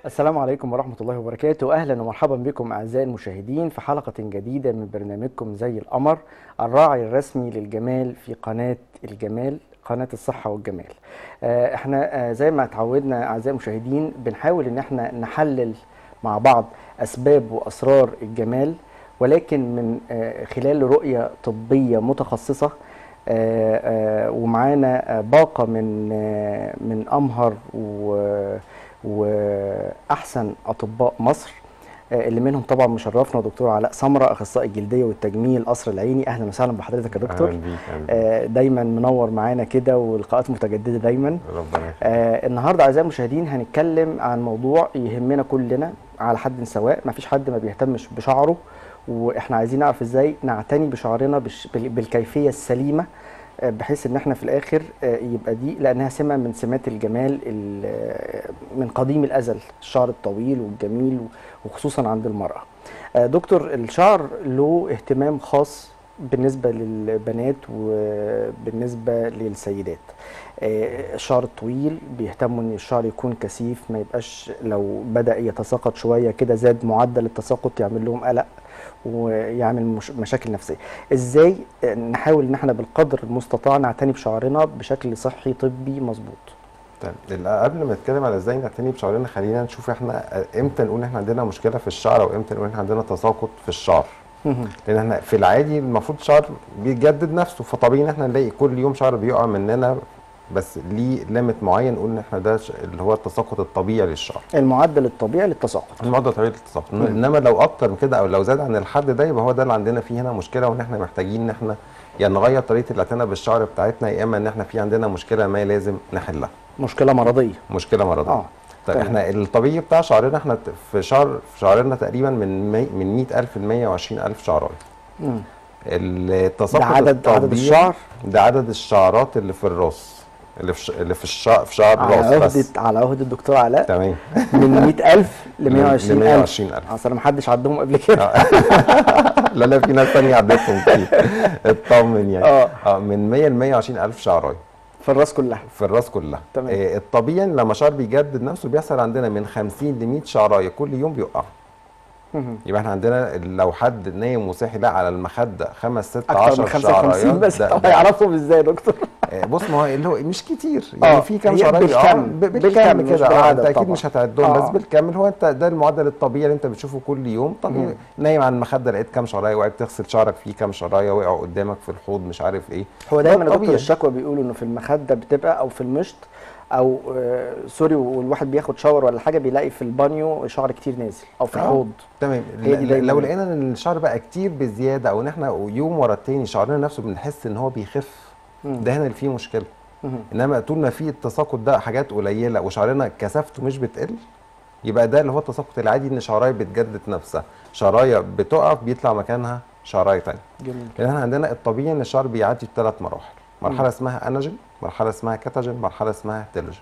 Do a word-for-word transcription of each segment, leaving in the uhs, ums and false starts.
السلام عليكم ورحمة الله وبركاته. أهلا ومرحبا بكم أعزائي المشاهدين في حلقة جديدة من برنامجكم زي القمر، الراعي الرسمي للجمال في قناة الجمال، قناة الصحة والجمال. آه، احنا آه، زي ما اتعودنا أعزائي المشاهدين بنحاول ان احنا نحلل مع بعض أسباب وأسرار الجمال، ولكن من آه، خلال رؤية طبية متخصصة. آه، آه، ومعانا آه، باقة من آه، من أمهر و واحسن اطباء مصر، آه، اللي منهم طبعا مشرفنا دكتور علاء سمره، اخصائي الجلديه والتجميل قصر العيني. اهلا وسهلا بحضرتك يا دكتور. اهلا بيك اهلا بيك. آه، دايما منور معانا كده ولقاءات متجدده دايما. ربنا يخليك. آه، النهارده اعزائي المشاهدين هنتكلم عن موضوع يهمنا كلنا على حد سواء، ما فيش حد ما بيهتمش بشعره، واحنا عايزين نعرف ازاي نعتني بشعرنا بش- بال- بالكيفيه السليمه، آه، بحيث ان احنا في الاخر آه، يبقى دي لانها سمه من سمات الجمال ال- آه، من قديم الازل، الشعر الطويل والجميل وخصوصا عند المراه. آه، دكتور، الشعر له اهتمام خاص بالنسبه للبنات وبالنسبه للسيدات. آه، الشعر الطويل بيهتموا ان الشعر يكون كثيف، ما يبقاش لو بدأ يتساقط شويه كده زاد معدل التساقط يعمل لهم قلق ويعمل مش مشاكل نفسيه. ازاي نحاول ان احنا بالقدر المستطاع نعتني بشعرنا بشكل صحي طبي مظبوط؟ طيب ال- قبل ما نتكلم على ازاي نعتني بشعرنا، خلينا نشوف احنا امتى نقول ان احنا عندنا مشكله في الشعر او امتى نقول ان احنا عندنا تساقط في الشعر. لان احنا في العادي المفروض الشعر بيجدد نفسه، فطبيعي ان احنا نلاقي كل يوم شعر بيقع مننا، بس ليه ليميت معين نقول ان احنا ده ش- اللي هو التساقط الطبيعي للشعر. المعدل الطبيعي للتساقط. المعدل طبيعي للتساقط، مم. انما لو اكتر من كده او لو زاد عن الحد ده يبقى هو ده اللي عندنا فيه هنا مشكله، وان احنا محتاجين ان احنا يعني نغير طريقه الاعتناء بالشعر بتاعتنا، يا اما ان احنا في عندنا مشكله ما لازم نحلها. مشكله مرضيه. مشكله مرضيه. اه طيب تمام. احنا الطبيعي بتاع شعرنا، احنا في شعر في شعرنا تقريبا من مي من مئة ألف ل مئة وعشرين ألف شعرايه. مم. التساقط ده عدد عدد الطبيعي الشعر ده عدد الشعرات اللي في الراس، اللي في ش... اللي في الشعر في شعر على الراس عهدة بس. على عهدة الدكتور علاء. تمام. من مئة ألف ل مئة وعشرين ألف. ل مئة وعشرين ألف. اصل ما حدش عدهم قبل كده. لا لا، في ناس ثانيه عدتهم كتير. اطمن يعني. اه اه من مئة ل مئة وعشرين ألف شعرايه في الراس كلها. في الراس كلها. تمام. آه الطبيعي لما شعر بيجدد نفسه بيحصل عندنا من خمسين ل مئة شعرايه كل يوم بيقع. مهم. يبقى احنا عندنا لو حد نايم وصاحي لا على المخده خمس ست اكتر من عشر خمسة وخمسين شعرايات، بس. ده طب ده هيعرفهم ازاي يا دكتور؟ آه، بص، ما هو اللي هو مش كتير يعني، اه في كام هي شعرايه بيقعوا بالكم ب- بالكم بالكامل مش كده. اه بالعدد انت اكيد طبعا. مش هتعدهم، آه. بس بالكامل هو انت ده المعدل الطبيعي اللي انت بتشوفه كل يوم. طبيعي مم. نايم على المخده لقيت كام شعرايه وقعت تغسل شعرك فيه كام شعرايه وقعوا قدامك في الحوض مش عارف ايه. هو ده دايما يا دكتور الطبيعي. الشكوى بيقولوا انه في المخده بتبقى او في المشط او آه سوري، والواحد بياخد شاور ولا حاجه بيلاقي في البانيو شعر كتير نازل او في آه. الحوض. تمام. هي دي ل- دايما. لو لقينا ان الشعر بقى كتير بزياده، او ان احنا يوم ورا التاني شعرنا نفسه بنحس ان هو بيخف، مم. ده هنا اللي فيه مشكله. مم. انما طول ما في التساقط ده حاجات قليله وشعرنا كثافته مش بتقل، يبقى ده اللي هو التساقط العادي، ان شعرايه بتجدد نفسها، شعرايه بتقف بيطلع مكانها شعرايه ثانيه. جميل. لان احنا عندنا الطبيعي ان الشعر بيعدي بثلاث مراحل، مرحله مم. اسمها اناجين، مرحله اسمها كاتاجين، مرحله اسمها تيلوجين.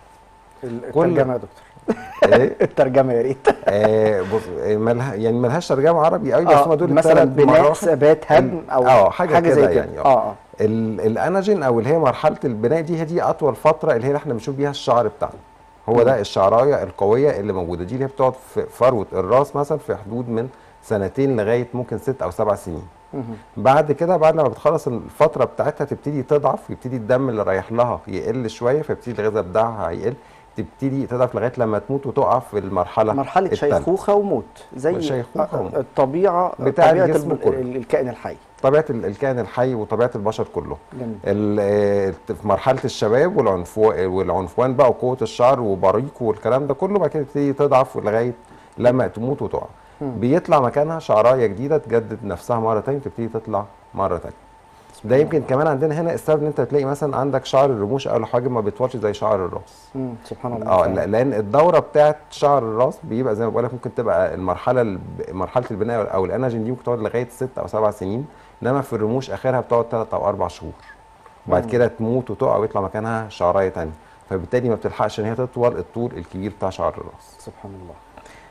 كل الترجمه يا دكتور. ايه الترجمه يا ريت. آه بص، آه، ملها يعني ملهاش ترجمه عربي قوي، بس اه هم دول مثلا الثلاث بناء مراحل. ثبات هدم او اه حاجه, حاجه كده زي كده. يعني. اه اه ال- الاناجين او اللي هي مرحله البناء دي، هي دي اطول فتره اللي هي احنا بنشوف بيها الشعر بتاعنا. هو مم. ده الشعرايه القويه اللي موجوده، دي اللي هي بتقعد في فروه الراس مثلا في حدود من سنتين لغايه ممكن ست او سبع سنين. مم. بعد كده بعد لما بتخلص الفتره بتاعتها تبتدي تضعف، ويبتدي الدم اللي رايح لها يقل شويه، فيبتدي الغذاء بتاعها يقل، تبتدي تضعف لغايه لما تموت وتقع في المرحله مرحله التالتة. شيخوخه وموت زي شيخوخة وموت. الطبيعه بتاع طبيعه الجسم الب- كله. ال- الكائن الحي. طبيعه ال- الكائن الحي وطبيعه البشر كله. جميل. ال- آه، في مرحله الشباب والعنفو والعنفوان بقى وقوه الشعر وبريقه والكلام ده كله، بعد كده تبتدي تضعف لغايه لما تموت وتقع. مم. بيطلع مكانها شعرايه جديده تجدد نفسها مره ثانيه، تبتدي تطلع مره ثانيه. ده يمكن كمان عندنا هنا السبب ان انت تلاقي مثلا عندك شعر الرموش او الحواجب ما بيطولش زي شعر الراس. مم. سبحان الله. اه فعلا. لا- لان الدوره بتاعت شعر الراس بيبقى زي ما بقول لك، ممكن تبقى المرحله الب- مرحله البناء او الاناجين دي ممكن تقعد لغايه ست او سبع سنين، انما في الرموش اخرها بتقعد ثلاث او اربع شهور، وبعد مم. كده تموت وتقع ويطلع مكانها شعرايه ثانيه، فبالتالي ما بتلحقش ان هي تطول الطول الكبير بتاع شعر الراس. سبحان الله.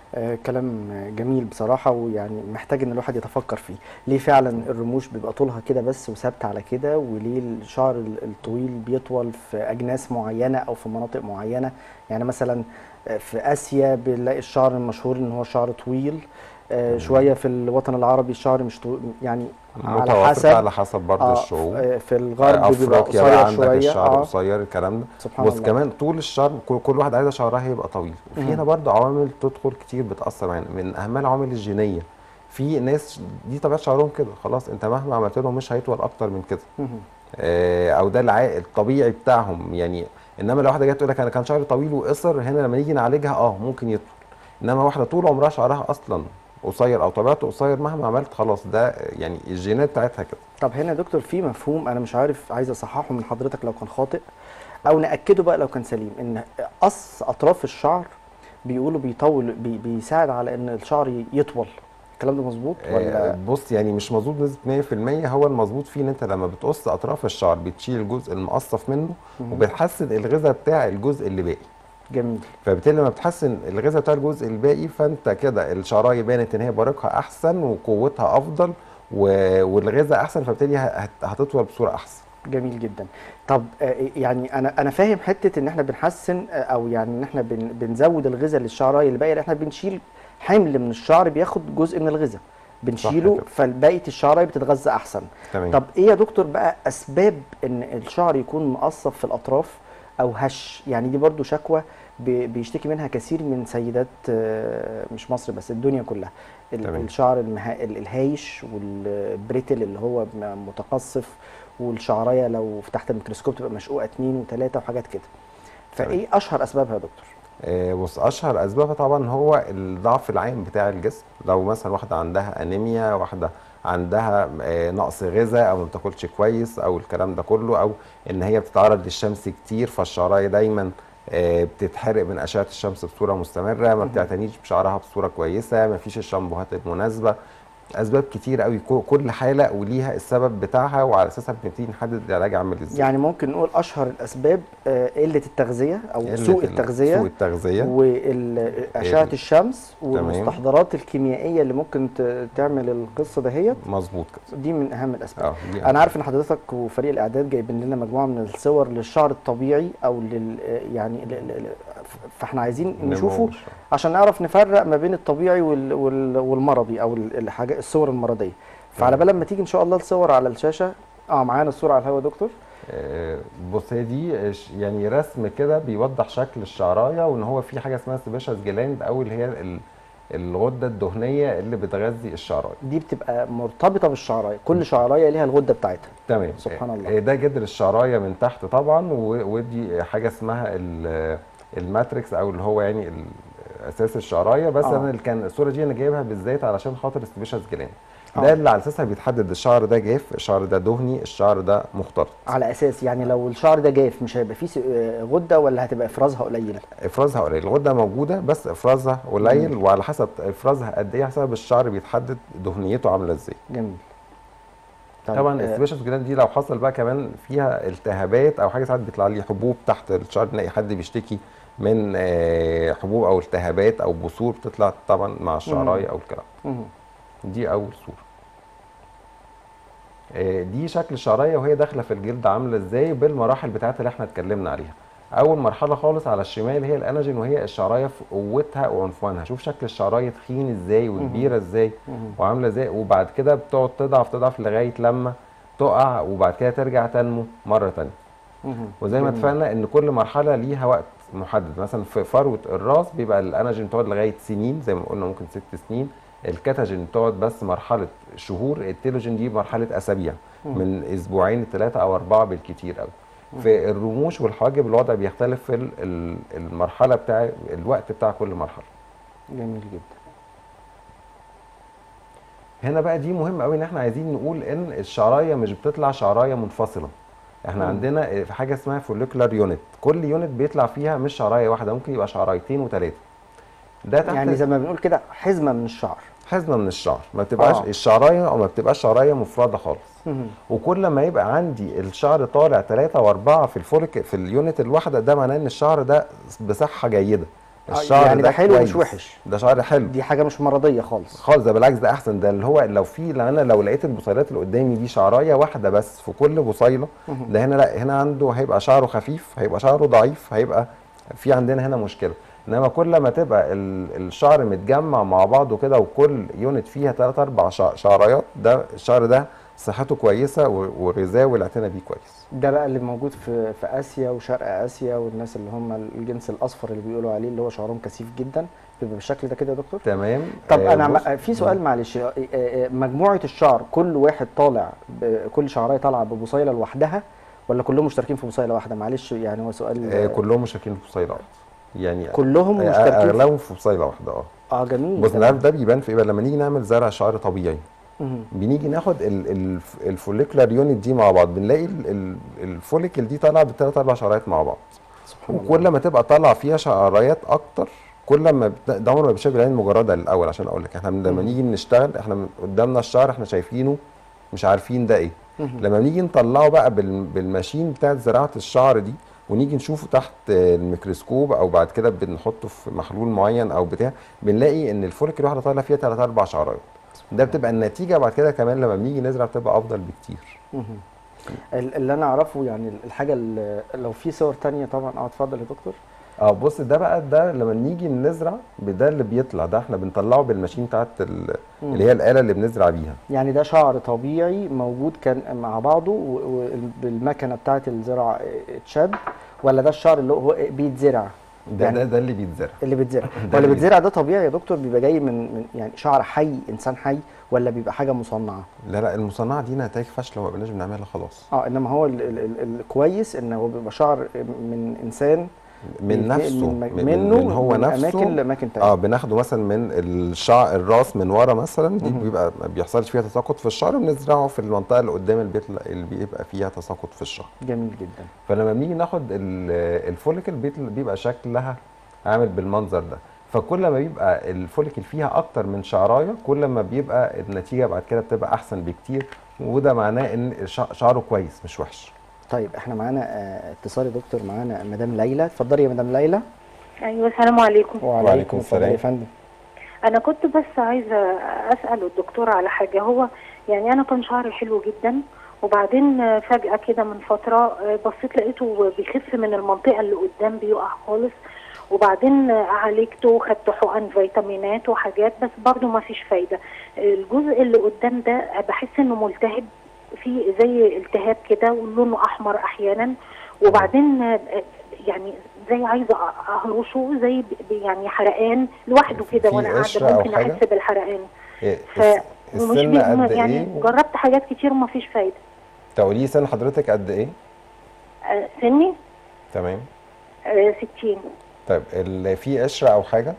آه كلام جميل بصراحة، ويعني محتاج ان الواحد يتفكر فيه. ليه فعلا الرموش بيبقى طولها كده بس وثابتة على كده، وليه الشعر ال- الطويل بيطول في اجناس معينة او في مناطق معينة؟ يعني مثلا آه، في اسيا بنلاقي الشعر المشهور ان هو شعر طويل، آه تمام. شوية في الوطن العربي الشعر مش طويل، يعني على متوافق حسب. على حسب برضه اه ف- الشعوب. آه، في الغرب بيبقى افريقيا بقى قصير عندك شوية. الشعر اه قصير الكلام ده. سبحان بص الله. كمان طول الشعر كل كل واحد عايزه شعرها يبقى طويل، وفي مهم. هنا برضه عوامل تدخل كتير بتاثر معانا، من اهمها العوامل الجينيه. في ناس دي طبيعه شعرهم كده، خلاص انت مهما عملت لهم مش هيطول اكتر من كده. مهم. آه، او ده الع- الطبيعي بتاعهم يعني. انما لو واحده جت تقول لك انا كان شعري طويل وقصر، هنا لما نيجي نعالجها اه ممكن يطول. انما واحده طول عمرها شعرها اصلا قصير او طبيعته قصير، مهما عملت خلاص ده يعني الجينات بتاعتها كده. طب هنا يا دكتور في مفهوم انا مش عارف، عايز اصححه من حضرتك لو كان خاطئ، او ناكده بقى لو كان سليم، ان قص اطراف الشعر بيقولوا بيطول بي بيساعد على ان الشعر ي- يطول. الكلام ده مظبوط آه، ولا؟ بص يعني مش مظبوط بنسبه مية في المية. هو المظبوط فيه ان انت لما بتقص اطراف الشعر بتشيل الجزء المقصف منه، مهم. وبتحسن الغذاء بتاع الجزء اللي باقي. جميل. فبالتالي لما بتحسن الغذاء بتاع الجزء الباقي، فانت كده الشعرايه بانت ان هي بارقها احسن وقوتها افضل و- والغذاء احسن، فبالتالي هت- هتطول بصوره احسن. جميل جدا. طب آه، يعني انا انا فاهم حته ان احنا بنحسن، آه، او يعني ان احنا بن بنزود الغذاء للشعرايه اللي باقيه، لان احنا بنشيل حمل من الشعر بياخد جزء من الغذاء، صح بنشيله كده. فبقيه الشعرايه بتتغذى احسن. تمام. طب ايه يا دكتور بقى اسباب ان الشعر يكون مقصف في الاطراف او هش؟ يعني دي برضو شكوى بي- بيشتكي منها كثير من سيدات، آه، مش مصر بس الدنيا كلها. ال- تمام. الشعر المها... ال- الهايش والبريتل اللي هو م- متقصف، والشعرايه لو فتحت الميكروسكوب تبقى مشقوقه اتنين وتلاته وحاجات كده. تمام. فايه اشهر اسبابها يا دكتور؟ آه، بص اشهر اسبابها طبعا هو الضعف العام بتاع الجسم. لو مثلا واحده عندها انيميا، واحده عندها آه، نقص غذاء، او ما بتاكلش كويس، او الكلام ده كله، او ان هي بتتعرض للشمس كتير، فالشعرايه دايما آه، بتتحرق من اشعه الشمس بصوره مستمره، ما مهم. بتعتنيش بشعرها بصوره كويسه، ما فيش الشامبوهات المناسبه. اسباب كتير قوي، كو- كل حاله وليها السبب بتاعها، وعلى اساسها بنبتدي نحدد العلاج عامل ازاي. يعني ممكن نقول اشهر الاسباب آه، قله التغذيه او قله سوء ال- التغذيه، سوء التغذيه. واشعه ال- الشمس تمام. والمستحضرات الكيميائيه اللي ممكن ت- تعمل القصه دهيت. مظبوط كده. دي من اهم الاسباب. اه دي انا عارف ان حضرتك وفريق الاعداد جايبين لنا مجموعه من الصور للشعر الطبيعي او لل يعني ل- ل- ل- فاحنا عايزين نمو نشوفه بالشعر. عشان نعرف نفرق ما بين الطبيعي وال- وال- والمرضي او ال- الحاجه الصور المرضيه. فعلى تمام. بال لما تيجي ان شاء الله الصور على الشاشه. اه معانا الصوره على الهواء يا دكتور. آه، بص هي دي ش- يعني رسم كده بيوضح شكل الشعرايه، وان هو في حاجه اسمها سيباشس جلاند، او اللي هي ال- الغده الدهنيه اللي بتغذي الشعرايه. دي بتبقى مرتبطه بالشعرايه، كل شعرايه ليها الغده بتاعتها. تمام. سبحان آه، الله. آه، ده جدر الشعرايه من تحت طبعا، و- ودي حاجه اسمها ال- الماتريكس، او اللي هو يعني ال- اساس الشعرايه. بس آه. انا اللي كان الصوره دي انا جايبها بالذات علشان خاطر السيباشس جلاند. آه. ده اللي على اساسها بيتحدد الشعر ده جاف، الشعر ده دهني، الشعر ده مختلط. على اساس يعني لو الشعر ده جاف مش هيبقى فيه س- آه، غده، ولا هتبقى افرازها قليل؟ افرازها قليل. الغده موجوده بس افرازها قليل، وعلى حسب افرازها قد ايه حسب الشعر بيتحدد دهنيته عامله ازاي. جميل. طيب، طبعا آه، السبيشال جلاند دي لو حصل بقى كمان فيها التهابات او حاجه، ساعات بيطلع لي حبوب تحت الشعر، نلاقي حد بيشتكي من آه، حبوب او التهابات او بثور بتطلع طبعا مع الشعرايه او الكلام. مهم. دي اول صوره. آه، دي شكل الشعرايه وهي داخله في الجلد عامله ازاي بالمراحل بتاعتها اللي احنا اتكلمنا عليها. اول مرحله خالص على الشمال هي الاناجين، وهي الشعرايه في قوتها وعنفوانها. شوف شكل الشعرايه تخين ازاي وكبيره ازاي مهم. وعامله ازاي، وبعد كده بتقعد تضعف تضعف لغايه لما تقع، وبعد كده ترجع تنمو مره تانية. مهم. وزي ما جميل. اتفقنا ان كل مرحله ليها وقت محدد. مثلا في فروه الراس بيبقى الاناجين بتقعد لغايه سنين، زي ما قلنا ممكن ست سنين. الكاتاجين بتقعد بس مرحله شهور. التيلوجين دي مرحله اسابيع، مم. من اسبوعين لثلاثه او اربعه بالكتير قوي. في الرموش والحواجب الوضع بيختلف في ال- ال- المرحله بتاع الوقت بتاع كل مرحله. جميل جدا. هنا بقى دي مهم قوي ان احنا عايزين نقول ان الشعرايه مش بتطلع شعرايه منفصله. احنا مم. عندنا في حاجه اسمها فوليكولار يونت، كل يونت بيطلع فيها مش شعرايه واحده، ممكن يبقى شعرايتين وثلاثه. ده تحت يعني زي ما بنقول كده حزمه من الشعر. حزمه من الشعر، ما بتبقاش آه. الشعرايه او ما بتبقاش شعرايه مفرده خالص. مهم. وكل ما يبقى عندي الشعر طالع ثلاثة واربعة في الفوليك في اليونت الواحده، ده معناه ان الشعر ده بصحه جيده، الشعر يعني ده حلو كويس. مش وحش، ده شعر حلو دي حاجه مش مرضيه خالص خالص، ده بالعكس ده احسن. ده اللي هو لو في، لو انا لو لقيت البصيلات اللي قدامي دي شعرايه واحده بس في كل بصيله، مهم. ده هنا لا، هنا عنده هيبقى شعره خفيف، هيبقى شعره ضعيف، هيبقى في عندنا هنا مشكله. انما كل ما تبقى ال- الشعر متجمع مع بعضه كده وكل يونت فيها ثلاث اربع شعريات، ده الشعر ده صحته كويسه و- وغذائه والاعتناء بيه كويس. ده بقى اللي موجود في في اسيا وشرق اسيا، والناس اللي هم الجنس الاصفر اللي بيقولوا عليه اللي هو شعرهم كثيف جدا، بيبقى بالشكل ده كده يا دكتور؟ تمام. طب آه انا بص، م- في سؤال معلش، آه، آه، مجموعه الشعر كل واحد طالع ب- كل شعرايه طالعه ببصيله لوحدها ولا كلهم مشتركين في بصيله واحده؟ معلش يعني هو سؤال. آه كلهم مشاركين في بصيله واحده يعني، كلهم آه مشتركين في- اغلبهم في بصيله واحده. اه اه جميل. بص، تمام. العارف ده بيبان في ايه بقى؟ لما نيجي نعمل زرع شعر طبيعي، مهم. بنيجي ناخد ال- ال- الفوليكولار يونت دي مع بعض، بنلاقي ال- ال- الفوليكل دي طالعه بالثلاث اربع شعرات مع بعض. سبحان وكل الله. ما تبقى طالعه فيها شعرايات اكتر، كل ما بت- ده عمره ما بيشوف بالعين المجرده الاول. عشان اقول لك احنا لما مهم. نيجي نشتغل، احنا من قدامنا الشعر احنا شايفينه مش عارفين ده ايه. مهم. لما بنيجي نطلعه بقى بال- بالماشين بتاعت زراعه الشعر دي، ونيجي نشوفه تحت الميكروسكوب او بعد كده بنحطه في محلول معين او بتاع، بنلاقي ان الفوليكل الواحده طالعه فيها ثلاث اربع شعرايات. ده بتبقى النتيجه بعد كده كمان لما بنيجي نزرع بتبقى افضل بكتير. مهم. ال- اللي انا اعرفه يعني الحاجه اللي لو في صور تانية طبعا. اه اتفضل يا دكتور. اه بص، ده بقى ده لما نيجي نزرع ده اللي بيطلع، ده احنا بنطلعه بالماشين بتاعت ال- مم. اللي هي الاله اللي بنزرع بيها. يعني ده شعر طبيعي موجود كان مع بعضه وبالمكنه بتاعه الزراعه اتشد، ولا ده الشعر اللي هو بيتزرع؟ ده يعني ده, ده اللي بيتزرع. اللي بيتزرع ده هو اللي اللي بيتزرع ده طبيعي يا دكتور؟ بيبقى جاي من من يعني شعر حي، انسان حي، ولا بيبقى حاجه مصنعه؟ لا لا، المصنعه دي نتائج فاشله وما بقناش بنعملها خلاص. اه انما هو ال ال ال الكويس ان هو بيبقى شعر من انسان من نفسه، من من, منه من هو من نفسه. اماكن لاماكن تانية. اه بناخده مثلا من الشعر الراس من ورا مثلا، دي مهم. بيبقى ما بيحصلش فيها تساقط في الشعر، بنزرعه في المنطقه اللي قدام البيت اللي بيبقى فيها تساقط في الشعر. جميل جدا. فلما بنيجي ناخد ال- الفوليكل بيت- بيبقى شكلها عامل بالمنظر ده. فكل ما بيبقى الفوليكل فيها اكتر من شعرايه، كل ما بيبقى النتيجه بعد كده بتبقى احسن بكتير، وده معناه ان شع- شعره كويس مش وحش. طيب احنا معانا آه، اتصال يا دكتور، معانا مدام ليلى. اتفضلي يا مدام ليلى. ايوه السلام عليكم. وعليكم اتفضلي السلام. يا فندم. انا كنت بس عايزه اسال الدكتور على حاجه. هو يعني انا كان شعري حلو جدا، وبعدين فجاه كده من فتره بصيت لقيته بيخف من المنطقه اللي قدام، بيقع خالص، وبعدين عالجته وخدت حقن فيتامينات وحاجات، بس برضه ما فيش فايده. الجزء اللي قدام ده بحس انه ملتهب، في زي التهاب كده ولونه احمر احيانا، وبعدين يعني زي عايزه اهرشه، زي ب- يعني حرقان لوحده كده في وانا قشرة قاعده أو ممكن حاجة؟ احس بالحرقان. إيه، ف الس- ومش السن بي... قد يعني ايه؟ جربت حاجات كتير وما فيش فايده. تقولي لي سن حضرتك قد ايه؟ آه، سني تمام. آه، ستين. طيب ال- في قشره او حاجه؟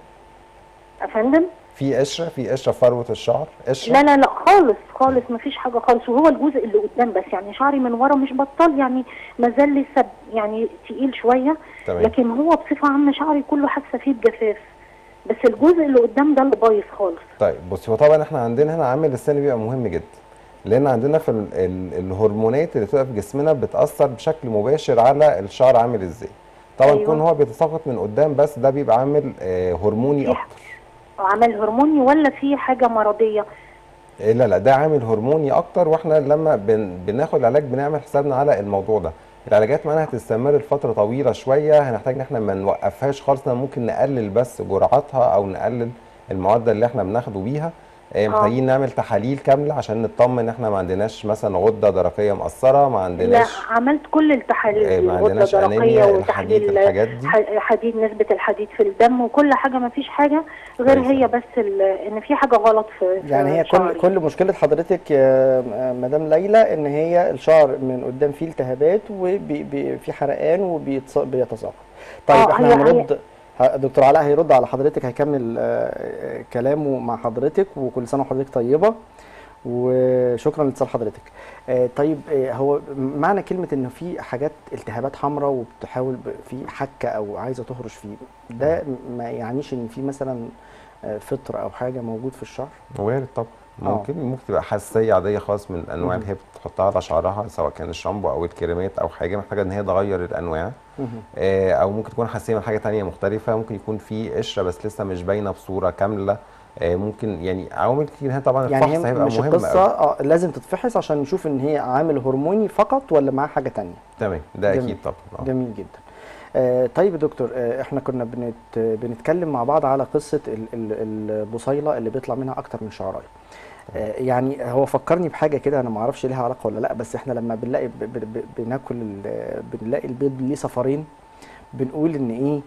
افندم؟ في قشره، في قشره في فروه الشعر، قشره؟ لا لا لا خالص خالص ما فيش حاجه خالص، وهو الجزء اللي قدام بس، يعني شعري من ورا مش بطال، يعني ما زال لسه يعني تقيل شويه، تمام. لكن هو بصفه عامه شعري كله حاسه فيه بجفاف، بس الجزء اللي قدام ده اللي بايظ خالص. طيب بصي، هو طبعا احنا عندنا هنا عامل السن بيبقى مهم جدا، لان عندنا في ال ال الهرمونات اللي بتبقى في جسمنا بتاثر بشكل مباشر على الشعر عامل ازاي. طبعا أيوة. كون هو بيتساقط من قدام بس ده بيبقى عامل آه هرموني في اكتر. عمل هرموني ولا في حاجه مرضيه؟ إيه لا لا، ده عامل هرموني اكتر، واحنا لما بن بناخد علاج بنعمل حسابنا على الموضوع ده. العلاجات معانا هتستمر لفتره طويله شويه، هنحتاج ان احنا ما نوقفهاش خالص، ممكن نقلل بس جرعاتها او نقلل المعدل اللي احنا بناخده بيها. آه، محتاجين نعمل تحاليل كامله عشان نطمن ان احنا ما عندناش مثلا غده درقيه مأثره، ما لا عندناش عملت كل التحاليل آه، دي، ما الغده عندناش الدرقيه انيميا، الحديد، وتحليل الحاجات دي. ح- حديد، نسبه الحديد في الدم وكل حاجه، ما فيش حاجه غير كويس. هي بس ال- ان في حاجه غلط في في يعني هي كل شعري. كل مشكله حضرتك يا مدام ليلى ان هي الشعر من قدام فيه التهابات وفي حرقان وبيتساقط. طيب آه، احنا هي- هنرد، ه- دكتور علاء هيرد على حضرتك، هيكمل آه، كلامه مع حضرتك، وكل سنه وحضرتك طيبه، وشكرا لاتصال حضرتك. آه، طيب آه، هو معنى كلمه انه في حاجات التهابات حمراء وبتحاول ب- في حكه او عايزه تهرش فيه، ده ما يعنيش ان في مثلا آه، فطر او حاجه موجود في الشعر؟ وارد طبعا. ممكن ممكن تبقى حساسيه عاديه خالص من الانواع مهم. اللي هي بتحطها على شعرها، سواء كان الشامبو او الكريمات او حاجه محتاجه ان هي تغير الانواع. مهم. آه، او ممكن تكون حساسيه من حاجه تانية مختلفه، ممكن يكون في قشره بس لسه مش باينه بصوره كامله. آه، ممكن يعني عوامل كتير هنا طبعا. يعني الفحص هي هيبقى مش مهم القصه أوي. اه لازم تتفحص عشان نشوف ان هي عامل هرموني فقط ولا معاه حاجه تانية. تمام، ده جميل. اكيد طبعا. آه. جميل جدا. آه طيب يا دكتور، آه احنا كنا بنت بنتكلم مع بعض على قصه ال- ال- البصيله اللي بيطلع منها اكتر من شعرايه. آه يعني هو فكرني بحاجه كده، انا ما اعرفش ليها علاقه ولا لا، بس احنا لما بنلاقي ب- ب- ب- بناكل ال- بنلاقي البيض ليه صفرين، بنقول ان ايه،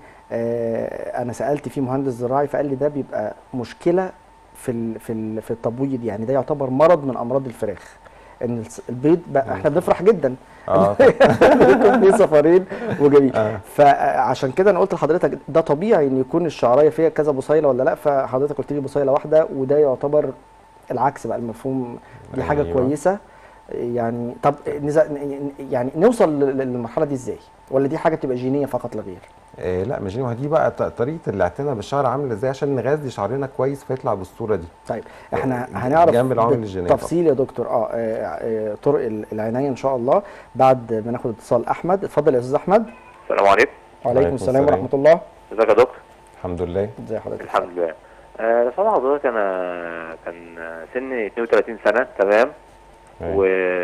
آه انا سالت فيه مهندس زراعي فقال لي ده بيبقى مشكله في ال في ال في التبويض، يعني ده يعتبر مرض من امراض الفراخ، ان الس- البيض بقى احنا بنفرح جدا اه طبعا. بيكون فيه صفرين وجميل. آه. فعشان كده انا قلت لحضرتك ده طبيعي ان يكون الشعرايه فيها كذا بصيله ولا لا، فحضرتك قلت لي بصيله واحده، وده يعتبر العكس بقى المفهوم، دي حاجه أيوة. كويسه. يعني طب نز- يعني نوصل لل- للمرحله دي ازاي، ولا دي حاجه بتبقى جينيه فقط لا غير؟ آه لا مش دي، ما دي بقى ط- طريقه الاعتناء بالشعر عامله ازاي عشان نغذي شعرنا كويس فيطلع بالصوره دي. طيب احنا آه، هنعرف جنب العوامل الجينيه طبعا. بالتفصيل يا دكتور اه, آه, آه طرق ال- العنايه ان شاء الله بعد ما ناخد اتصال احمد. اتفضل يا استاذ احمد. السلام عليكم. وعليكم السلام ورحمه الله. ازيك يا دكتور؟ الحمد لله. ازي حضرتك؟ الحمد لله. أه لو سمح حضرتك، انا كان سني اثنين وثلاثين سنه، تمام، أيوة.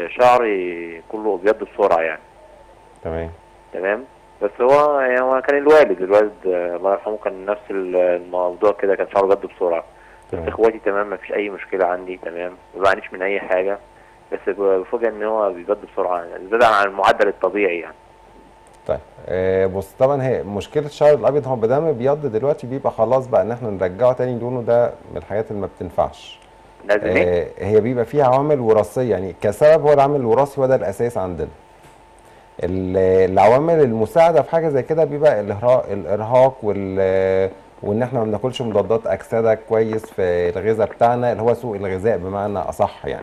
وشعري كله ابيض بسرعه يعني، تمام. تمام. بس هو يعني هو كان الوالد الوالد آه، الله يرحمه كان نفس الموضوع كده، كان شعره ابيض بسرعه. بس تمام. اخواتي تمام، ما فيش اي مشكله عندي، تمام، ما بعانيش من اي حاجه، بس بفوجئ ان هو بيبيض بسرعه زاد عن المعدل الطبيعي يعني. طيب آه بص، طبعا هي مشكله الشعر الابيض هو ما دام ابيض دلوقتي بيبقى خلاص بقى ان احنا نرجعه تاني لونه، ده من الحاجات اللي ما بتنفعش. لازم ايه؟ آه هي بيبقى فيها عوامل وراثيه، يعني كسبب هو العامل الوراثي، وده الاساس عندنا. ال- العوامل المساعده في حاجه زي كده بيبقى الارهاق الارهاق وال وان احنا ما بناكلش مضادات اكسده كويس في الغذاء بتاعنا، اللي هو سوء الغذاء بمعنى اصح يعني.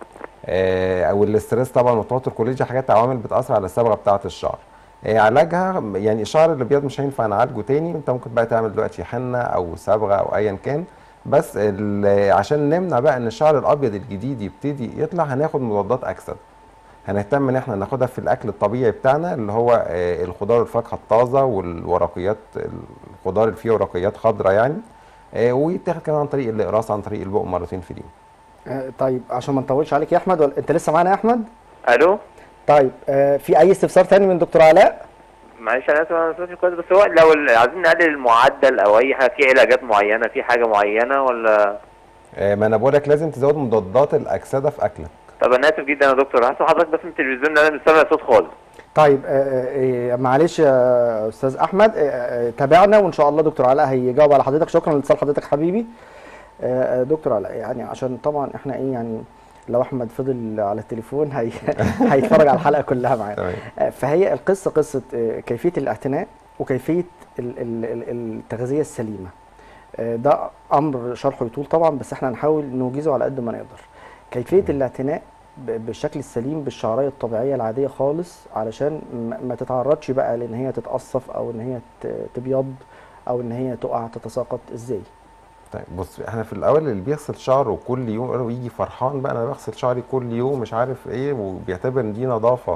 آه، او الاسترس طبعا والتوتر، كل دي حاجات عوامل بتاثر على الصبغه بتاعه الشعر. آه، علاجها يعني الشعر الابيض مش هينفع نعالجه تاني، انت ممكن بقى تعمل دلوقتي حنه او صبغه او ايا كان، بس ال- عشان نمنع بقى ان الشعر الابيض الجديد يبتدي يطلع هناخد مضادات اكسده. هنهتم ان احنا ناخدها في الاكل الطبيعي بتاعنا، اللي هو آه، الخضار والفاكهه الطازه والورقيات، الخضار اللي فيه ورقيات خضراء يعني. آه، ويتاخد كمان عن طريق الاقراص، عن طريق البق مرتين في اليوم. آه طيب عشان ما نطولش عليك يا احمد، ولا انت لسه معانا يا احمد؟ الو. طيب آه في اي استفسار تاني من دكتور علاء؟ معلش انا اسف، انا مش كويس، بس هو لو ال- عايزين نقلل المعدل او اي حاجه، في علاجات معينه، في حاجه معينه ولا؟ آه، ما انا بقول لك لازم تزود مضادات الاكسده في اكلك. طب انا اسف جدا يا دكتور، هسمع حضرتك بس من التلفزيون، انا مش سامع صوت خالص. طيب آه آه معلش يا استاذ احمد، آه آه تابعنا وان شاء الله دكتور علاء هيجاوب على حضرتك. شكرا لاتصال حضرتك حبيبي. آه آه، دكتور علاء، يعني عشان طبعا احنا ايه يعني لو احمد فضل على التليفون هي هيتفرج على الحلقه كلها معانا. تمام. آه، فهي القصه قصه آه، كيفيه الاعتناء وكيفيه ال- ال- ال- التغذيه السليمه. آه، ده امر شرحه يطول طبعا، بس احنا هنحاول نوجزه على قد ما نقدر. كيفيه الاعتناء ب- بالشكل السليم بالشعريه الطبيعيه العاديه خالص، علشان ما ما تتعرضش بقى لان هي تتقصف او ان هي ت- تبيض او ان هي تقع تتساقط. ازاي؟ طيب بص، احنا في الاول اللي بيغسل شعره كل يوم ويجي فرحان بقى انا بغسل شعري كل يوم مش عارف ايه، وبيعتبر ان دي نظافه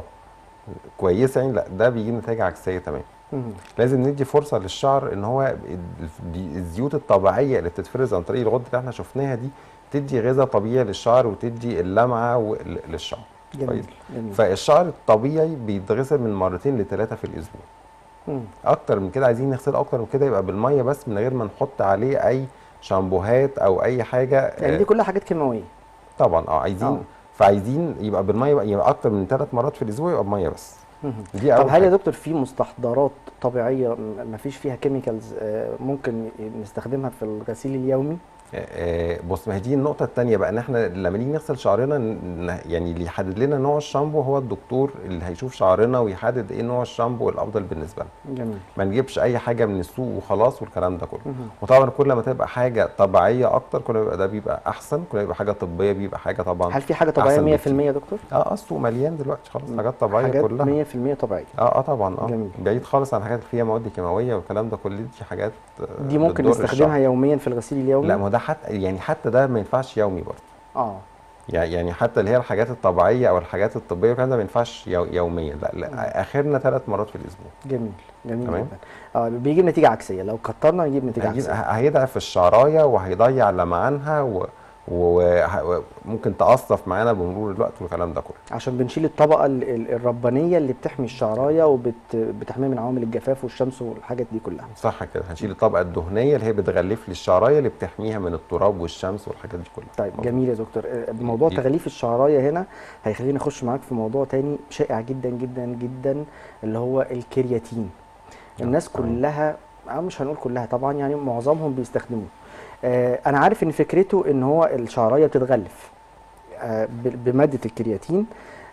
كويسه يعني، لا ده بيجيب نتائج عكسيه تمام. مم. لازم ندي فرصه للشعر ان هو دي الزيوت الطبيعيه اللي بتتفرز عن طريق الغده اللي احنا شفناها دي تدي غذاء طبيعي للشعر وتدي اللمعه وال- للشعر. جميل كويس؟ جميل. فالشعر الطبيعي بيتغسل من مرتين لثلاثه في الاسبوع. مم. اكتر من كده عايزين نغسله اكتر من كده يبقى بالميه بس، من غير ما نحط عليه اي شامبوهات او اي حاجه. يعني دي كلها حاجات كيماويه. طبعا اه عايزين آه. فعايزين يبقى بالميه بقى، يبقى اكتر من ثلاث مرات في الاسبوع يبقى بميه بس. مم. دي طب اول هل يا حاجه. دكتور في مستحضرات طبيعيه ما فيش فيها كيميكالز ممكن نستخدمها في الغسيل اليومي؟ آه، بص، ما هي دي النقطة التانية بقى، ان احنا لما نيجي نغسل شعرنا ن- يعني اللي يحدد لنا نوع الشامبو هو الدكتور اللي هيشوف شعرنا ويحدد ايه نوع الشامبو الافضل بالنسبة لنا. جميل. ما نجيبش اي حاجة من السوق وخلاص والكلام ده كله. مهم. وطبعا كل ما تبقى حاجة طبيعية اكتر كل ما يبقى ده بيبقى احسن، كل ما يبقى حاجة طبية بيبقى حاجة طبعا هل في حاجه طبيعيه أحسن مية في المية يا دكتور؟ اه آه، السوق مليان دلوقتي خلاص حاجات طبيعية حاجات كلها. مية في المية طبيعيه. اه اه طبعا اه جميل. بعيد خالص عن حاجات فيها مواد كيماويه والكلام ده كله، دي حاجات آه، دي ممكن بتضر نستخدمها الشعر. يوميا في الغسيل اليومي؟ لا ما هو ده حتى يعني حتى ده ما ينفعش يومي برضه. اه يعني حتى اللي هي الحاجات الطبيعيه او الحاجات الطبيه والكلام ده ما ينفعش يو- يوميا، لا, لا اخرنا ثلاث مرات في الاسبوع. جميل جميل تمام. جدا. اه بيجيب نتيجه عكسيه، لو كترنا يجيب نتيجه هيجيب عكسيه. هيضعف الشعرايه وهيضيع لمعانها و- و- وممكن تقصف معانا بمرور الوقت والكلام ده كله. عشان بنشيل الطبقه ال- ال- الربانيه اللي بتحمي الشعرايه وبتحميها من عوامل الجفاف والشمس والحاجات دي كلها. صح كده، هنشيل الطبقه الدهنيه اللي هي بتغلف لي الشعرايه اللي بتحميها من التراب والشمس والحاجات دي كلها. طيب مظبوط. جميل يا دكتور. آه، موضوع دي- تغليف الشعرايه هنا هيخليني اخش معاك في موضوع تاني شائع جدا جدا جدا، اللي هو الكرياتين. الناس تمام. كلها، أو مش هنقول كلها طبعا، يعني معظمهم بيستخدموه. آه، انا عارف ان فكرته ان هو الشعرايه بتتغلف آه، ب- بماده الكرياتين.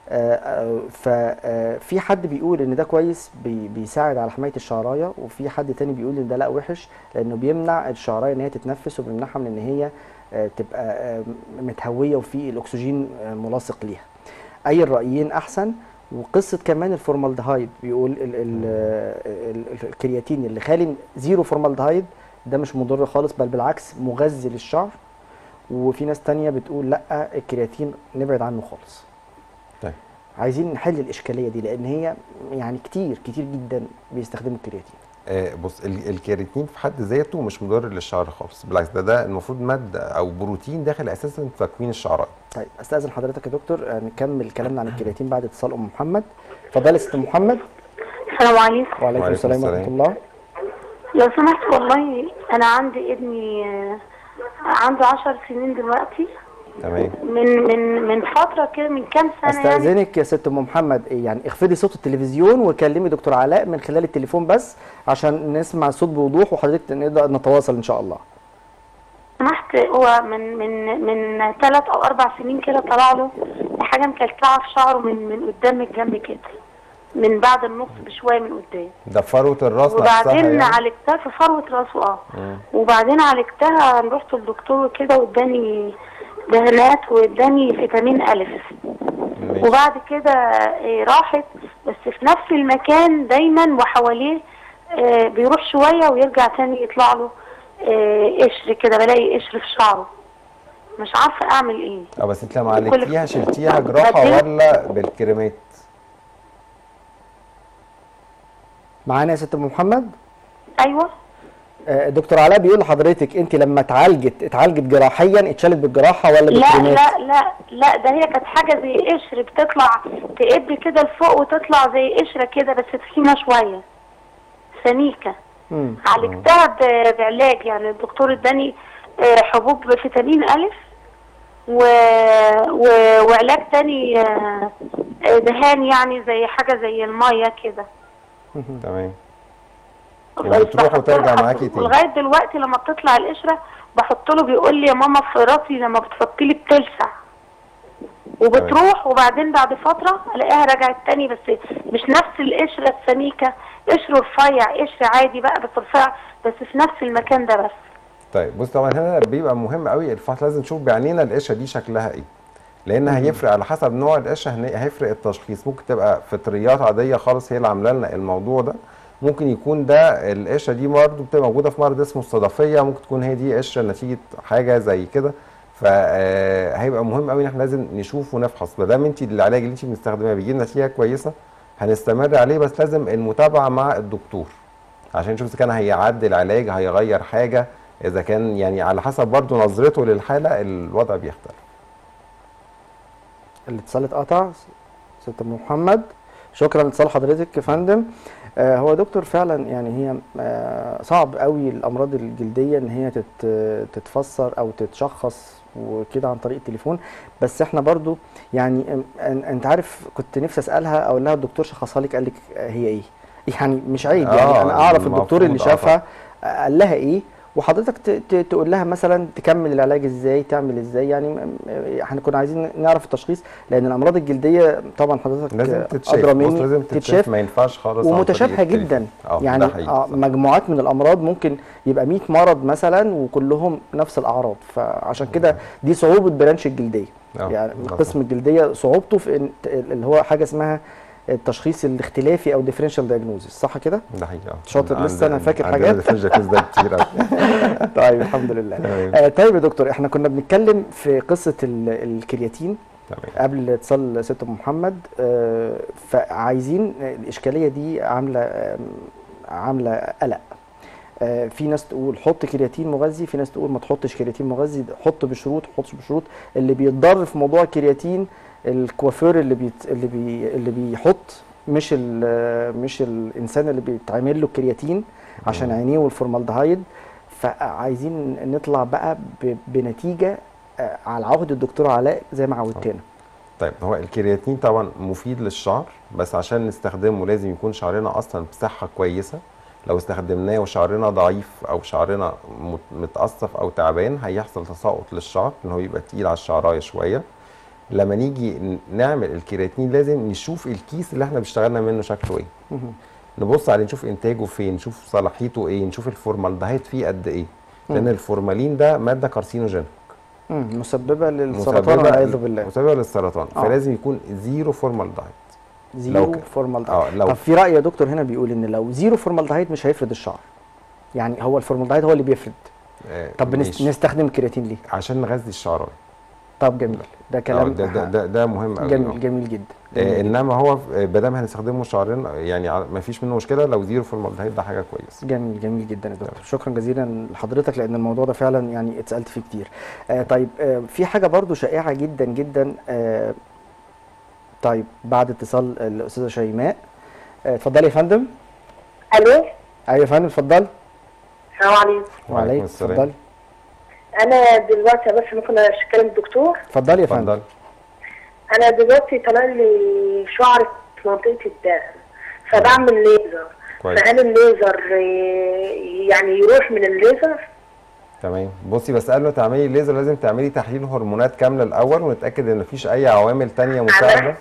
ففي حد بيقول ان ده كويس، بي- بيساعد على حمايه الشعرايه، وفي حد تاني بيقول ان ده لا وحش، لانه بيمنع الشعرايه ان هي تتنفس، وبيمنعها من ان هي آه، تبقى آه، متهويه وفي الاكسجين آه، ملاصق ليها. اي الرايين احسن؟ وقصه كمان الفورمالدهايد، بيقول ال ال ال الكرياتين اللي خالي زيرو فورمالدهايد ده مش مضر خالص، بل بالعكس مغذي للشعر. وفي ناس تانية بتقول لا، الكرياتين نبعد عنه خالص. طيب. عايزين نحل الاشكاليه دي، لان هي يعني كتير كتير جدا بيستخدموا الكرياتين. آه بص، ال- الكيراتين في حد ذاته مش مضر للشعر خالص، بالعكس ده ده المفروض ماده او بروتين داخل اساسا في تكوين الشعرايه. طيب استاذن حضرتك يا دكتور، آه، نكمل كلامنا عن الكرياتين بعد اتصال ام محمد. اتفضلي يا ست ام محمد. السلام عليكم. وعليكم وعليكم السلام ورحمه السلام. الله. لو سمحت والله انا عندي ابني آه، عنده عشر سنين دلوقتي. تمام. من من من فتره كده، من كام سنه يعني. استاذنك يا ست ام محمد، إيه يعني اخفضي صوت التلفزيون وكلمي دكتور علاء من خلال التليفون بس، عشان نسمع الصوت بوضوح وحضرتك نقدر نتواصل ان شاء الله. سمحت، هو من من من ثلاث او اربع سنين كده طلع له حاجه مكلكعه في شعره من من قدام من الجنب كده، من بعد النص بشويه من قدام. ده فروه الراس نفسها وبعدين يعني. عالجتها في فروه راسه. اه مم. وبعدين عالجتها، رحت للدكتور كده واداني دهانات واداني فيتامين الف. ماشي. وبعد كده آه، راحت، بس في نفس المكان دايما وحواليه آه، بيروح شويه ويرجع تاني يطلع له آه، قشر كده، بلاقي قشر في شعره. مش عارفه اعمل ايه. اه بس انت لما وكل- عالجتيها شلتيها جراحه بديله- ولا بالكريمات؟ معانا يا ست ام محمد. ايوه. آه، دكتور علاء بيقول لحضرتك انت لما اتعالجت اتعالجت جراحيا، اتشالت بالجراحه ولا لا بالكريمات؟ لا لا لا، ده هي كانت حاجه زي قشر بتطلع تقب كده لفوق وتطلع زي قشره كده، بس تخينه شويه سميكه. مم. عالجتها ب- بعلاج، يعني الدكتور اداني آه، حبوب فيتامين الف و... و... وعلاج تاني آه، آه، دهان، يعني زي حاجه زي الميه كده. تمام. وبتروح وترجع معاكي تاني. ولغايه دلوقتي لما بتطلع القشره بحط له، بيقول لي يا ماما في راسي لما بتحطي لي بتلسع. وبتروح وبعدين بعد فتره الاقيها رجعت تاني، بس مش نفس القشره السميكه، قشر رفيع، قشر عادي بقى بس رفيع، بس في نفس المكان ده بس. طيب بص، طبعا هنا بيبقى مهم قوي الفحص، لازم نشوف بعينينا القشره دي شكلها ايه، لان هيفرق على حسب نوع القشره، هن- هيفرق التشخيص. ممكن تبقى فطريات عاديه خالص هي اللي عامله لنا الموضوع ده، ممكن يكون ده القشره دي برضه بتبقى موجوده في مرض اسمه الصدفيه، ممكن تكون هي دي قشره نتيجه حاجه زي كده. فهيبقى مهم قوي ان احنا لازم نشوف ونفحص. ما دام انت العلاج اللي انت بتستخدميه بيجيب نتيجه كويسه هنستمر عليه، بس لازم المتابعه مع الدكتور عشان نشوف اذا كان هيعدل علاج، هيغير حاجه، اذا كان يعني على حسب برضه نظرته للحاله الوضع بيختلف. الاتصال اتقطع. ست ام محمد، شكرا لاتصال حضرتك يا فندم. آه هو دكتور فعلا يعني هي آه صعب قوي الامراض الجلديه ان هي تت تتفسر او تتشخص وكده عن طريق التليفون، بس احنا برضو يعني أن- انت عارف كنت نفسي اسالها، اقول لها الدكتور شخصها لك قال لك هي ايه؟ يعني مش عيب، يعني آه، انا اعرف الدكتور اللي المفروض آه شافها قال لها ايه، وحضرتك ت- ت- تقول لها مثلا تكمل العلاج ازاي، تعمل ازاي، يعني م- م- احنا كنا عايزين نعرف التشخيص، لان الامراض الجلديه طبعا حضرتك لازم تتشاف. ادرى بص، مني، لازم تتشاف، ما ينفعش خالص عن ومتشابهه طريق التليفون. جدا. اه يعني ده حقيقي. آه صح. مجموعات من الامراض ممكن يبقى مية مرض مثلا وكلهم نفس الاعراض، فعشان كده دي صعوبه برانش الجلديه. آه، يعني بالظبط. قسم الجلديه صعوبته في إن- اللي هو حاجه اسمها التشخيص الاختلافي او ديفرنشال دايجنوزيس، صح كده؟ ده حقيقي. شاطر، لسه انا فاكر عندنا حاجات. differential diagnosis ده كتير قوي. طيب الحمد لله. آه طيب يا دكتور، احنا كنا بنتكلم في قصه الكرياتين تمام. قبل اتصال ست ام محمد، آه فعايزين الاشكاليه دي عامله آه عامله قلق. آه في ناس تقول حط كرياتين مغذي، في ناس تقول ما تحطش كرياتين مغذي، حط بشروط حطش بشروط. اللي بيتضر في موضوع الكرياتين الكوافير اللي بيت اللي بي اللي بيحط، مش مش الانسان اللي بيتعمل له الكرياتين عشان عينيه والفورمالدهايد. فعايزين نطلع بقى بنتيجه على عهد الدكتور علاء زي ما عودتنا. طيب هو الكرياتين طبعا مفيد للشعر، بس عشان نستخدمه لازم يكون شعرنا اصلا بصحه كويسه. لو استخدمناه وشعرنا ضعيف او شعرنا متقصف او تعبان هيحصل تساقط للشعر، ان هو يبقى تقيل على الشعرايه شويه. لما نيجي نعمل الكرياتين لازم نشوف الكيس اللي احنا بيشتغلنا منه شكله ايه، نبص عليه نشوف انتاجه فين، نشوف صلاحيته ايه، نشوف الفورمالدهيد فيه قد ايه، لان الفورمالين ده ماده كارسينوجينيك مسببه للسرطان والعياذ بالله، مسببه للسرطان. آه. فلازم يكون زيرو فورمالدهيد. زيرو فورمالدهيد. آه لو طب في راي يا دكتور هنا بيقول ان لو زيرو فورمالدهيد مش هيفرد الشعر، يعني هو الفورمالدهيد هو اللي بيفرد. آه طب ماشي. نستخدم الكرياتين ليه؟ عشان نغذي الشعرايه. طب جميل، ده كلام ده ده, ده, ده مهم قوي. جميل جميل جدا. جميل آه انما هو ما دام هنستخدمه شعرنا يعني ما فيش منه مشكله، لو زيرو فورمالدهيد ده حاجه كويسه. جميل جميل جدا يا دكتور، شكرا جزيلا لحضرتك لان الموضوع ده فعلا يعني اتسالت فيه كتير. آه طيب آه في حاجه برضو شائعه جدا جدا. آه طيب بعد اتصال الاستاذه شيماء، اتفضلي يا فندم. الو. ايوه يا فندم اتفضلي. السلام عليكم. وعليكم السلام. اتفضلي. انا دلوقتي بس ممكن اتكلم الدكتور؟ اتفضلي يا فندم. انا دلوقتي طلع لي شعر في منطقه الدقن فبعمل ليزر. فهل الليزر يعني يروح من الليزر؟ تمام. بصي بس قبل ما تعملي الليزر لازم تعملي تحليل هرمونات كامله الاول ونتاكد ان مفيش اي عوامل ثانيه مساعده.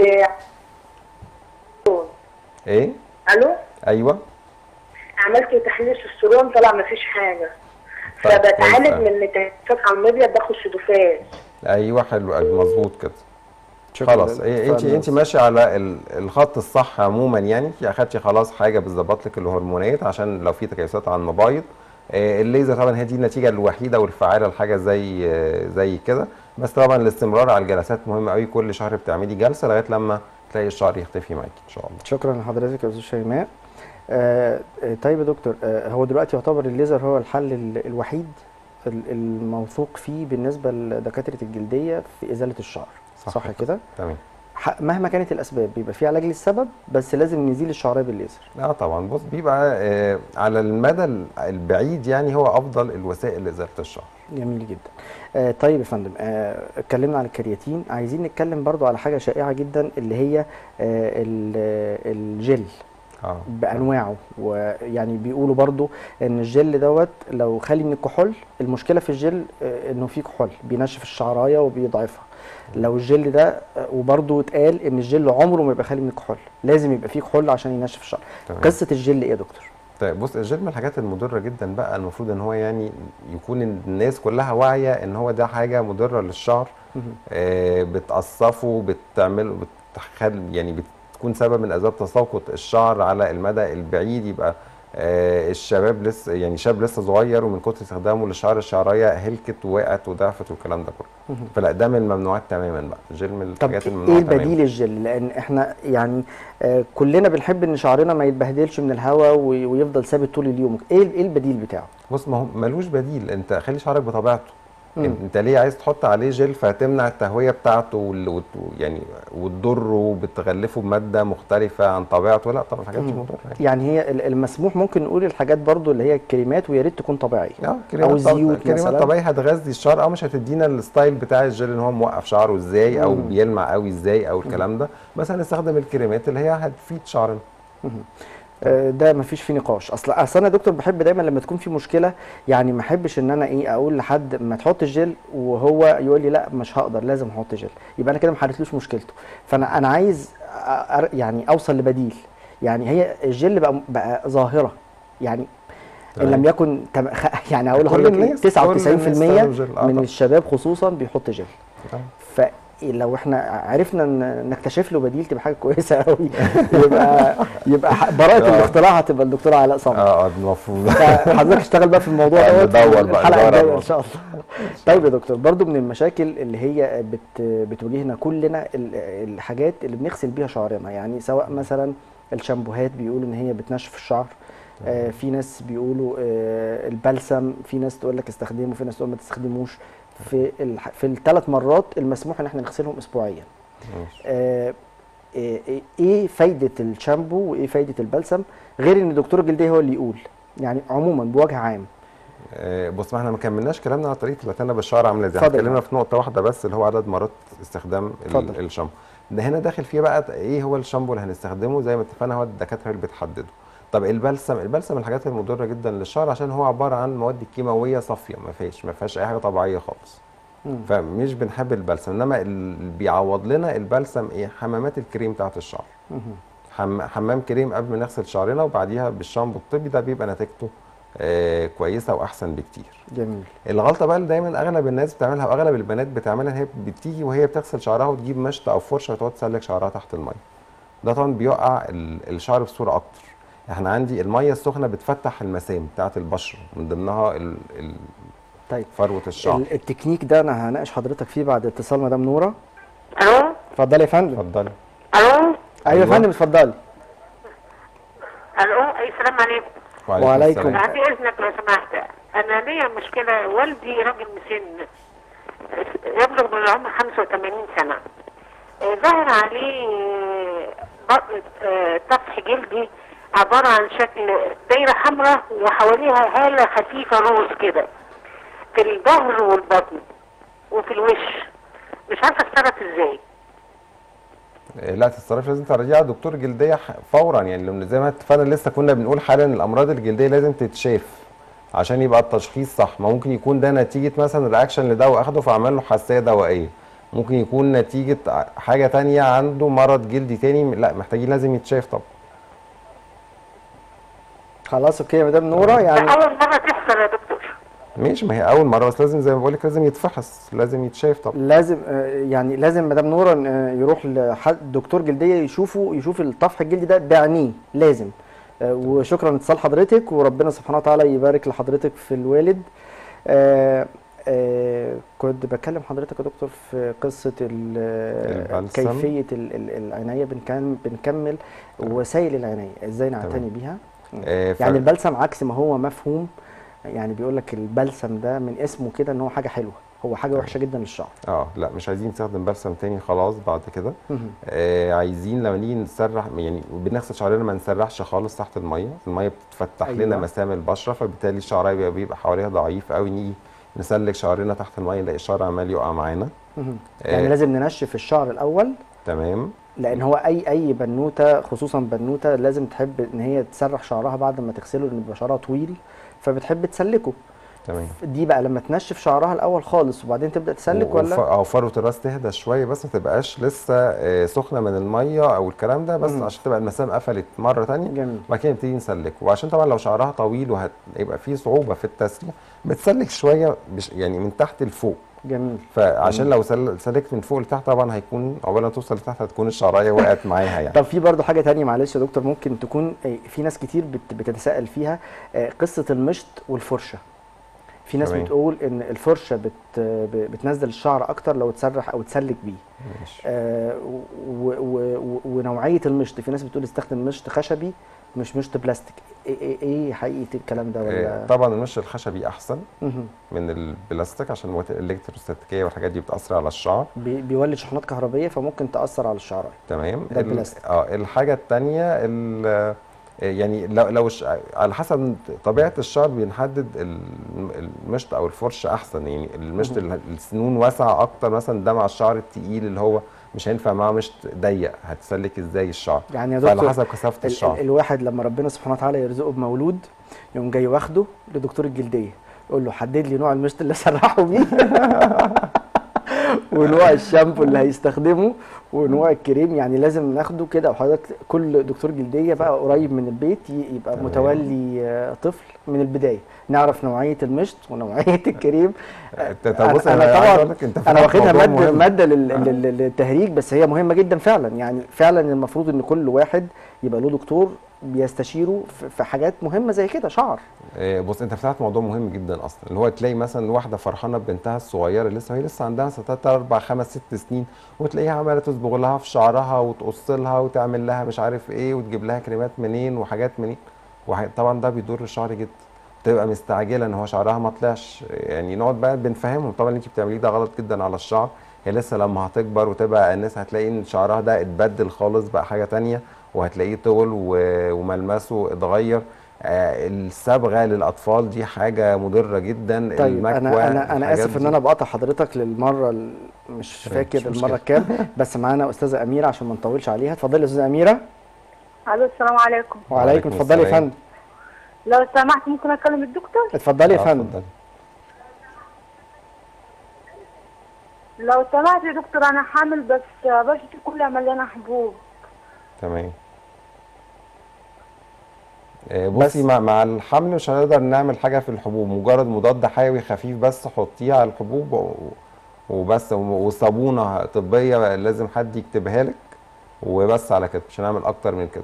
ايه؟ الو. ايوه. عملت تحليل التستوستيرون طلع مفيش حاجه. طيب فبتعالج من التهابات على المبيض باخد سودوفاز. ايوه حلو قوي مظبوط كده. خلاص انت انت ماشيه على الخط الصح عموما، يعني انت اخدتي خلاص حاجه بتظبط لك الهرمونات عشان لو في تكيسات على المبايض. الليزر طبعا هي دي النتيجه الوحيده والفعاله لحاجه زي زي كده، بس طبعا الاستمرار على الجلسات مهم قوي، كل شهر بتعملي جلسه لغايه لما تلاقي الشعر يختفي معاكي ان شاء الله. شكرا لحضرتك يا استاذ شيماء. آه طيب يا دكتور، آه هو دلوقتي يعتبر الليزر هو الحل الوحيد الموثوق فيه بالنسبه لدكاتره الجلديه في ازاله الشعر، صح, صح كده؟ تمام. مهما كانت الاسباب بيبقى في علاج للسبب، بس لازم نزيل الشعريه بالليزر. اه طبعا. بص بيبقى آه على المدى البعيد يعني هو افضل الوسائل لازاله الشعر. جميل جدا. آه طيب يا فندم، آه اتكلمنا على الكرياتين، عايزين نتكلم برضو على حاجه شائعه جدا اللي هي آه الجل آه. بانواعه. ويعني بيقولوا برضو ان الجل دوت لو خالي من الكحول، المشكله في الجل آه انه فيه كحول بينشف الشعرايه وبيضعفها. لو الجل ده، وبرضه اتقال ان الجل عمره ما يبقى خالي من الكحول، لازم يبقى فيه كحول عشان ينشف الشعر. قصه الجل ايه يا دكتور؟ طيب بص، الجل من الحاجات المضره جدا بقى، المفروض ان هو يعني يكون الناس كلها واعيه ان هو ده حاجه مضره للشعر. آه بتقصفه، بتعمل بتخل يعني بتكون سبب من اسباب تساقط الشعر على المدى البعيد. يبقى آه الشباب لسه يعني شاب لسه صغير ومن كتر استخدامه للشعر الشعرايه هلكت ووقعت وضعفت والكلام ده كله. فلا ده من الممنوعات تماما بقى، الجل من الحاجات الممنوعه. طب ايه البديل الجل؟ لان احنا يعني آه كلنا بنحب ان شعرنا ما يتبهدلش من الهواء ويفضل ثابت طول اليوم، ايه ايه البديل بتاعه؟ بص ما هو ملوش بديل، انت خلي شعرك بطبيعته. مم. انت ليه عايز تحط عليه جل فتمنع التهويه بتاعته وال... يعني وتضره وبتغلفه بماده مختلفه عن طبيعته؟ لا طبعا الحاجات دي مضره. يعني هي المسموح ممكن نقول الحاجات برضو اللي هي الكريمات، ويا ريت تكون طبيعيه. اه كريمات او الزيوت. كريمات طبيعيه هتغذي الشعر، او مش هتدينا الستايل بتاع الجل ان هو موقف شعره ازاي او مم. بيلمع قوي ازاي او الكلام ده، بس هنستخدم الكريمات اللي هي هتفيد شعرنا. مم. ده مفيش فيه نقاش. اصل اصل انا يا دكتور بحب دايما لما تكون في مشكله، يعني ما احبش ان انا ايه اقول لحد ما تحط الجل وهو يقول لي لا مش هقدر لازم احط جل، يبقى انا كده ما حلتلوش مشكلته. فانا انا عايز يعني اوصل لبديل. يعني هي الجل بقى بقى ظاهره، يعني ان لم يكن يعني اقول لحضرتك تسعة وتسعين في المية من الشباب خصوصا بيحط جل. لو احنا عرفنا ان نكتشف له بديل تبقى حاجه كويسه قوي. يبقى يبقى براءه الاختراع هتبقى الدكتوره علاء صمد. اه المفروض حضرتك اشتغل بقى في الموضوع دوت ندور بقى الحلقه الجايه ان شاء الله. طيب يا دكتور، برضو من المشاكل اللي هي بت بتواجهنا كلنا الحاجات اللي بنغسل بيها شعرنا، يعني سواء مثلا الشامبوهات بيقولوا ان هي بتنشف الشعر، آه في ناس بيقولوا آه البلسم، في ناس تقول لك استخدمه، في ناس تقول ما تستخدموش. في الح... في الثلاث مرات المسموح ان احنا نغسلهم اسبوعيا. آه ايه إيه فايده الشامبو وايه فايده البلسم، غير ان دكتور الجلديه هو اللي يقول، يعني عموما بوجه عام. آه بص، ما احنا ما كملناش كلامنا على طريقه العتنه بالشعر عامله ازاي. اتكلمنا في نقطه واحده بس اللي هو عدد مرات استخدام الشامبو. ده هنا داخل فيه بقى ايه هو الشامبو اللي هنستخدمه، زي ما اتفقنا هو الدكاتره اللي بتحدده. طب البلسم، البلسم من الحاجات المضره جدا للشعر عشان هو عباره عن مواد كيماويه صافيه، ما فيهاش ما فيهاش اي حاجه طبيعيه خالص. مم. فمش بنحب البلسم، انما اللي بيعوض لنا البلسم ايه؟ حمامات الكريم بتاعت الشعر. حم... حمام كريم قبل ما نغسل شعرنا وبعديها بالشامبو الطبي، ده بيبقى نتيجته آه كويسه واحسن بكتير. جميل. الغلطه بقى اللي دايما اغلب الناس بتعملها واغلب البنات بتعملها، ان هي بتيجي وهي بتغسل شعرها وتجيب مشط او فرشه وتقعد تسلك شعرها تحت الميه. ده طبعا بيوقع الشعر بصوره اكتر. احنا عندي الميه السخنه بتفتح المسام بتاعت البشره، من ضمنها ال ال طيب فروه الشعر. التكنيك ده انا هناقش حضرتك فيه بعد اتصال مدام نوره. الو، اتفضلي يا فندم. اتفضلي. الو. ايوه يا فندم اتفضلي. الو، اي السلام عليكم. وعليكم. بعد اذنك لو سمحت، انا ليا مشكله، والدي راجل مسن يبلغ من العمر خمسة وثمانين سنه، ظهر عليه طفح جلدي عباره عن شكل دايره حمراء وحواليها هاله خفيفه روز كده في الظهر والبطن وفي الوش، مش عارفه اتصرف ازاي. لا تتصرف، لازم ترجعي على دكتور جلديه فورا، يعني زي ما اتفقنا لسه كنا بنقول حالا الامراض الجلديه لازم تتشاف عشان يبقى التشخيص صح. ما ممكن يكون ده نتيجه مثلا رياكشن لدواء اخده فعمل له حساسيه دوائيه، ممكن يكون نتيجه حاجه ثانيه عنده مرض جلدي ثاني، لا محتاجين لازم يتشاف طبعا. خلاص اوكي يا مدام نوره. يعني اول مره تحصل يا دكتور. ماشي، ما هي اول مره، بس لازم زي ما بقول لك لازم يتفحص، لازم يتشاف طبعا. لازم يعني لازم مدام نوره يروح لحد دكتور جلديه يشوفه، يشوف الطفح الجلدي ده بعينيه لازم. وشكرا لاتصال حضرتك، وربنا سبحانه وتعالى يبارك لحضرتك في الوالد. آآ آآ كنت بكلم حضرتك يا دكتور في قصه كيفيه العنايه، بنكمل بنكمل وسائل العنايه ازاي نعتني بيها. يعني البلسم عكس ما هو مفهوم، يعني بيقول لك البلسم ده من اسمه كده ان هو حاجه حلوه، هو حاجه وحشه جدا للشعر. اه لا، مش عايزين نستخدم بلسم تاني خلاص بعد كده. آه عايزين لما نيجي نسرح، يعني بنغسل شعرنا ما نسرحش خالص تحت الميه، الميه بتفتح أيوة. لنا مسام البشره، فبالتالي الشعر بيبقى, بيبقى حواليها ضعيف قوي، نيجي نسلك شعرنا تحت الميه نلاقي الشعر عمال يقع معانا. آه يعني لازم ننشف الشعر الاول. تمام. لان هو اي اي بنوته خصوصا بنوته لازم تحب ان هي تسرح شعرها بعد ما تغسله، لان بيبقى شعرها طويل فبتحب تسلكه. تمام. دي بقى لما تنشف شعرها الاول خالص وبعدين تبدا تسلك، ولا او فروه الراس تهدى شويه بس ما تبقاش لسه سخنه من الميه او الكلام ده، بس مم. عشان تبقى المسام قفلت مره ثانيه وبعد كده نبتدي نسلكه. وعشان طبعا لو شعرها طويل وهيبقى فيه صعوبه في التسريح بتسلك شويه يعني من تحت لفوق. جميل. فعشان لو سلكت من فوق لتحت طبعا هيكون عقبال ما توصل لتحت هتكون الشعرايه وقعت معاها يعني. طب في برضه حاجه ثانيه معلش يا دكتور، ممكن تكون في ناس كتير بتتساءل فيها، قصه المشط والفرشه. في ناس تمام. بتقول ان الفرشه بت بتنزل الشعر اكتر لو تسرح او تسلك بيه. ماشي. آه ونوعيه المشط، في ناس بتقول استخدم مشط خشبي مش مشط بلاستيك. ايه ايه حقيقه الكلام ده ولا؟ طبعا المشط الخشبي احسن من البلاستيك عشان المواد الالكتروستاتيكيه والحاجات دي بتاثر على الشعر، بي بيولد شحنات كهربيه فممكن تاثر على الشعر. تمام. ده البلاستيك. اه الحاجه الثانيه يعني لو لو على حسب طبيعه الشعر بنحدد المشط او الفرشه احسن. يعني المشط السنون واسعه اكتر مثلا ده مع الشعر الثقيل اللي هو مش هينفع معاه مشط ضيق، هتسلك ازاي الشعر؟ يعني يا دكتور على حسب كثافه الشعر. ال الواحد لما ربنا سبحانه وتعالى يرزقه بمولود يقوم جاي واخده لدكتور الجلديه يقول له حدد لي نوع المشط اللي اسرحه بيه ونوع الشامبو اللي هيستخدمه ونوع الكريم، يعني لازم ناخده كده. وحضرتك كل دكتور جلديه بقى قريب من البيت يبقى متولي طفل من البدايه، نعرف نوعيه المشط ونوعيه الكريم. طب بص انا عايز طبعا أقول لك أنت انا فتحت واخدها موضوع ماده مهم. ماده لل- لل- للتهريج، بس هي مهمه جدا فعلا. يعني فعلا المفروض ان كل واحد يبقى له دكتور بيستشيره في في حاجات مهمه زي كده شعر. آه، بص انت فتحت موضوع مهم جدا اصلا، اللي هو تلاقي مثلا واحده فرحانه ببنتها الصغيره لسه، هي لسه عندها ثلاثة أربعة خمس ست سنين، وتلاقيها عماله تصبغ لها في شعرها وتقص لها وتعمل لها مش عارف ايه وتجيب لها كريمات منين وحاجات منين، وح- طبعا ده بيضر الشعر جدا. تبقى مستعجله ان هو شعرها ما طلعش، يعني نقعد بقى بنفهمهم طبعا اللي انت بتعمليه ده غلط جدا على الشعر. هي لسه لما هتكبر وتبقى الناس هتلاقي ان شعرها ده اتبدل خالص بقى حاجه تانية، وهتلاقيه طول و- وملمسه اتغير. آه، الصبغه للاطفال دي حاجه مضره جدا. طيب المكوى انا انا انا الحاجات اسف ان دي. انا بقطع حضرتك للمره ال- مش فاكر مش المره مشكلة. الكام، بس معانا استاذه اميره عشان ما نطولش عليها. اتفضلي يا استاذه اميره. الو السلام عليكم. وعليكم وعليكم اتفضلي يا السلام. فندم. لو سمحت ممكن اكلم الدكتور؟ اتفضلي يا آه، فندم. اتفضلي. لو سمحت يا دكتور انا حامل بس بشرتي كلها مليانه حبوب. تمام. آه، بس- بصي مع مع الحمل مش هنقدر نعمل حاجه في الحبوب، مجرد مضاد حيوي خفيف بس حطيه على الحبوب و- وبس، وصابونه طبيه لازم حد يكتبها لك وبس، على كده مش هنعمل اكتر من كده.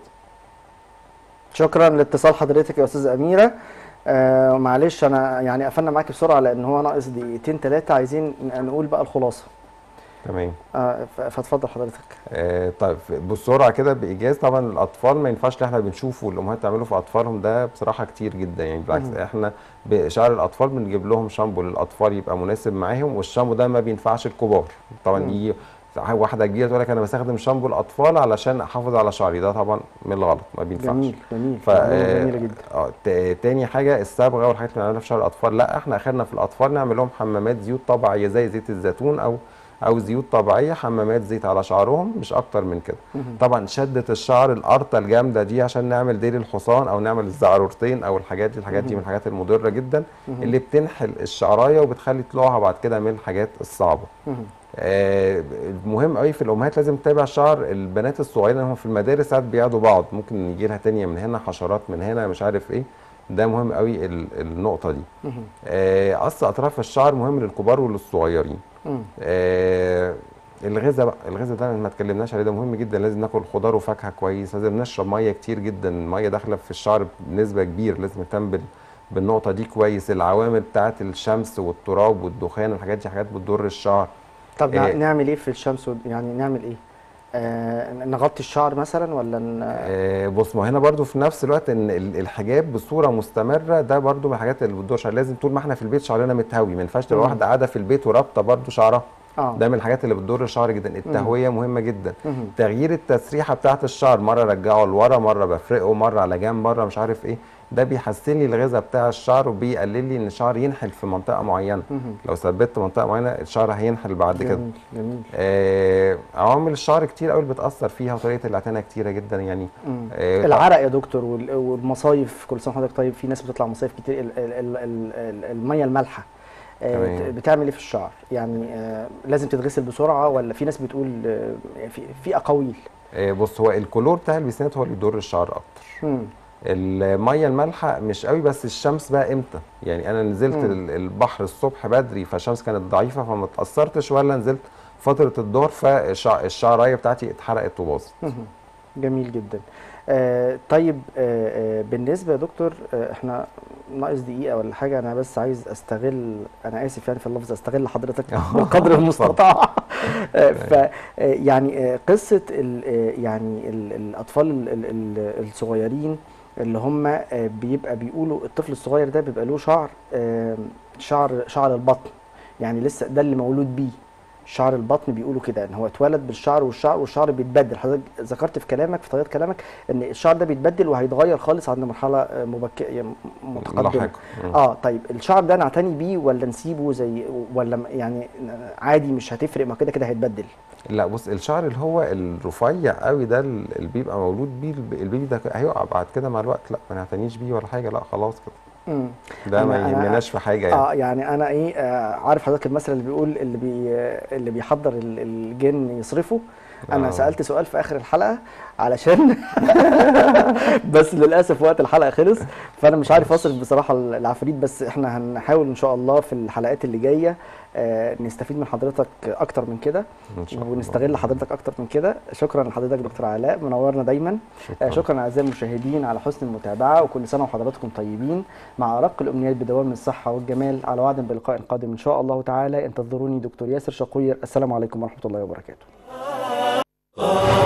شكرا لاتصال حضرتك يا استاذه اميره. آه معلش انا يعني قفلنا معاكي بسرعه لان هو ناقص دقيقتين ثلاثه، عايزين نقول بقى الخلاصه. تمام. آه ف- فاتفضل حضرتك. آه طيب بسرعه كده بايجاز، طبعا الاطفال ما ينفعش اللي احنا بنشوفه الامهات تعملوا في اطفالهم ده بصراحه كتير جدا، يعني بالعكس مم. احنا بشعر الاطفال بنجيب لهم شامبو للاطفال يبقى مناسب معاهم، والشامبو ده ما بينفعش الكبار. طبعا مم. يجي واحده كبيره تقول لك انا بستخدم شامبو الاطفال علشان احافظ على شعري، ده طبعا من الغلط، ما بينفعش. جميل جميل ف معلومة جميله جدا. اه ت- تاني حاجه الصبغه والحاجات اللي بنعملها في شعر الاطفال، لا احنا اخرنا في الاطفال نعمل لهم حمامات زيوت طبيعيه زي زيت الزيتون او او زيوت طبيعيه، حمامات زيت على شعرهم مش اكتر من كده. مهم. طبعا شده الشعر القرطه الجامده دي عشان نعمل ديل الحصان او نعمل الزعرورتين او الحاجات دي، الحاجات دي من الحاجات المضره جدا مهم. اللي بتنحل الشعرايه وبتخلي طلوعها بعد كده من الحاجات الصعبه. مهم. آه، مهم قوي في الامهات لازم تتابع شعر البنات الصغيرين، هم في المدارس ساعات بيعدوا بعض، ممكن يجي لها تانية من هنا، حشرات من هنا، مش عارف ايه. ده مهم قوي ال- النقطه دي. مهم. آه، قص اطراف الشعر مهم للكبار وللصغيرين. مم. آه، الغذاء بقى، الغذاء ده ما اتكلمناش عليه، ده مهم جدا. لازم ناكل خضار وفاكهه كويس، لازم نشرب ميه كتير جدا، الميه داخله في الشعر بنسبه كبيره، لازم نهتم بال- بالنقطه دي كويس. العوامل بتاعه الشمس والتراب والدخان، الحاجات دي حاجات بتضر الشعر. طب نع- إيه. نعمل ايه في الشمس ود- يعني نعمل ايه؟ آه نغطي الشعر مثلا ولا ن... آه، بص ما هنا برضو في نفس الوقت ان ال- الحجاب بصوره مستمره ده برضو من الحاجات اللي بتضر الشعر. لازم طول ما احنا في البيت شعرنا متهوي، ما ينفعش تبقى مم. واحده قاعده في البيت ورابطه برضو شعرها. اه ده من الحاجات اللي بتضر الشعر جدا. التهويه مهمه جدا. مهم. تغيير التسريحه بتاعه الشعر، مره ارجعه لورا، مره بفرقه، مره على جنب، مره مش عارف ايه، ده بيحسن لي الغذاء بتاع الشعر وبيقلل لي ان الشعر ينحل في منطقه معينه. مهم. لو ثبت منطقه معينه الشعر هينحل بعد كده. جميل جميل. آه، عوامل الشعر كتير قوي بتاثر فيها، وطريقه الاعتناء كتيره جدا يعني. مم. آه، العرق يا دكتور وال- والمصايف، كل سنه وحضرتك طيب. في ناس بتطلع مصايف كتير، ال- ال- ال- ال- ال- الميه المالحه آه، تمام. بتعمل ايه في الشعر؟ يعني آه، لازم تتغسل بسرعه ولا في ناس بتقول آه، في في اقاويل؟ آه، بص هو الكلور بتاع البيسينات هو اللي بيضر الشعر اكتر. مم. الميه المالحه مش قوي، بس الشمس بقى امتى؟ يعني انا نزلت مم. ال- البحر الصبح بدري فالشمس كانت ضعيفه فما اتاثرتش، ولا نزلت فتره الظهر فالشعرايه بتاعتي اتحرقت وباظت. مهم. جميل جدا. آه طيب آه آه بالنسبه يا دكتور، آه احنا ناقص دقيقه ولا حاجه، انا بس عايز استغل، انا اسف يعني في اللفظ، استغل حضرتك بقدر المستطاع. آه ف آه يعني آه قصه ال آه يعني ال الاطفال ال ال ال الصغيرين اللي هم آه بيبقى بيقولوا الطفل الصغير ده بيبقى له شعر آه شعر شعر البطن، يعني لسه ده اللي مولود بيه شعر البطن، بيقولوا كده ان هو اتولد بالشعر، والشعر والشعر بيتبدل. حضرتك ذكرت في كلامك في طريقه كلامك ان الشعر ده بيتبدل وهيتغير خالص عند مرحله مبكره متقدمه. لاحقا. مم. اه طيب الشعر ده نعتني بيه ولا نسيبه زي، ولا يعني عادي مش هتفرق، ما كده كده هيتبدل؟ لا بص الشعر اللي هو الرفيع قوي ده اللي بيبقى مولود بيه الب- البيبي ده هيقع بعد كده مع الوقت، لا ما نعتنيش بيه ولا حاجه، لا خلاص كده. مم. ده ما أنا- أنا- يهمناش في حاجه يعني. اه يعني انا ايه آه عارف حضرتك المثل اللي بيقول اللي بي اللي بيحضر ال- الجن يصرفه. انا آه. سألت سؤال في اخر الحلقة علشان بس للاسف وقت الحلقة خلص، فانا مش عارف اصرف بصراحة العفاريت، بس احنا هنحاول ان شاء الله في الحلقات اللي جاية آه نستفيد من حضرتك اكتر من كده إن شاء الله. ونستغل حضرتك اكتر من كده. شكرا لحضرتك دكتور علاء، منورنا دايما. شكراً. آه شكرا اعزائي المشاهدين على حسن المتابعة، وكل سنة وحضراتكم طيبين مع ارق الامنيات بدوام الصحة والجمال، على وعد بلقاء قادم ان شاء الله تعالى. انتظروني دكتور ياسر شقير. السلام عليكم ورحمة الله وبركاته.